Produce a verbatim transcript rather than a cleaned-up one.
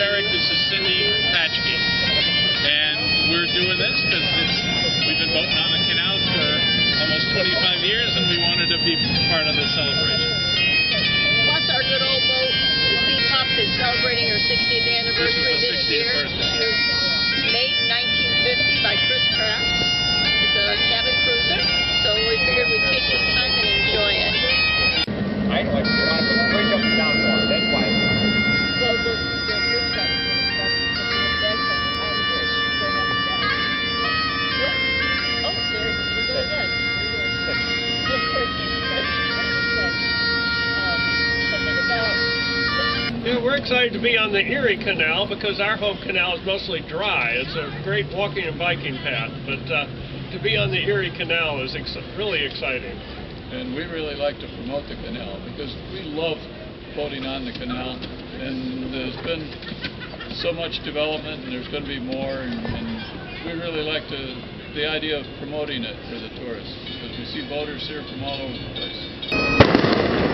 Eric. This is Cindy Patchkey. And we're doing this because it's we've been boating on the canals for almost twenty-five years, and we wanted to be part of this celebration. Plus our good old boat, the Sept, is celebrating her sixtieth anniversary this, this year. Birthday. Made in nineteen fifty by Chris Crafts. It's a cabin cruiser, so we figured we'd take this time and enjoy it. I know, you want to put the bridge up and down for it, that's why. Well, the, the bridge got to that's on the bridge. Go ahead and down. Yeah. Oh, there it is. Go ahead. Um, something about... Yeah, we're excited to be on the Erie Canal because our home canal is mostly dry. It's a great walking and biking path, but uh, to be on the Erie Canal is ex really exciting. And we really like to promote the canal because we love boating on the canal, and there's been so much development, and there's going to be more, and, and we really like to, the idea of promoting it for the tourists because we see boaters here from all over the place.